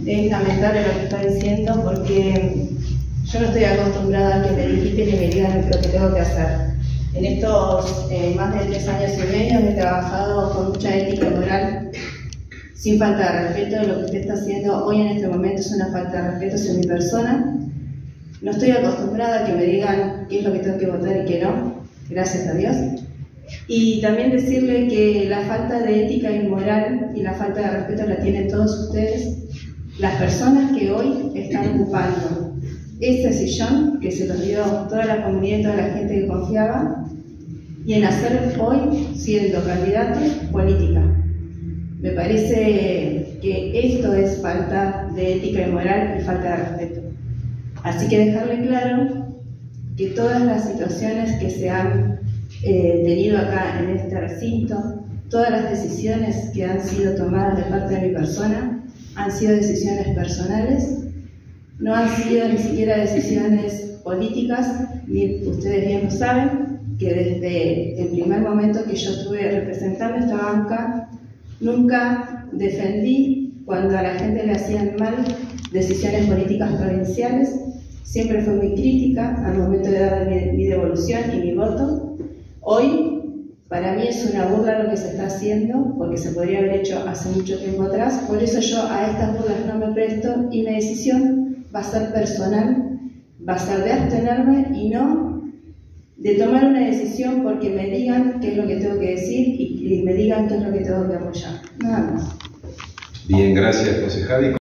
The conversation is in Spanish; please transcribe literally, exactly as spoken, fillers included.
es lamentable lo que está diciendo porque yo no estoy acostumbrada a que me digiten y me digan lo que tengo que hacer. En estos eh, más de tres años y medio he trabajado con mucha ética y moral, sin falta de respeto. Lo que usted está haciendo hoy en este momento es una falta de respeto hacia mi persona. No estoy acostumbrada a que me digan qué es lo que tengo que votar y qué no, gracias a Dios. Y también decirle que la falta de ética y moral y la falta de respeto la tienen todos ustedes, las personas que hoy están ocupando ese sillón que se lo dio toda la comunidad y toda la gente que confiaba, y en hacer hoy, siendo candidatos, política. Me parece que esto es falta de ética y moral y falta de respeto. Así que dejarle claro que todas las situaciones que se han eh, tenido acá en este recinto, todas las decisiones que han sido tomadas de parte de mi persona, han sido decisiones personales, no han sido ni siquiera decisiones políticas, y ustedes bien lo saben, que desde el primer momento que yo estuve representando esta banca, nunca defendí cuando a la gente le hacían mal decisiones políticas provinciales. Siempre fue muy crítica al momento de dar mi, mi devolución y mi voto. Hoy, para mí es una burla lo que se está haciendo, porque se podría haber hecho hace mucho tiempo atrás. Por eso yo a estas burlas no me presto, y mi decisión va a ser personal, va a ser de abstenerme y no de tomar una decisión porque me digan qué es lo que tengo que decir y, y me digan qué es lo que tengo que apoyar. Nada más. Bien, gracias, concejal.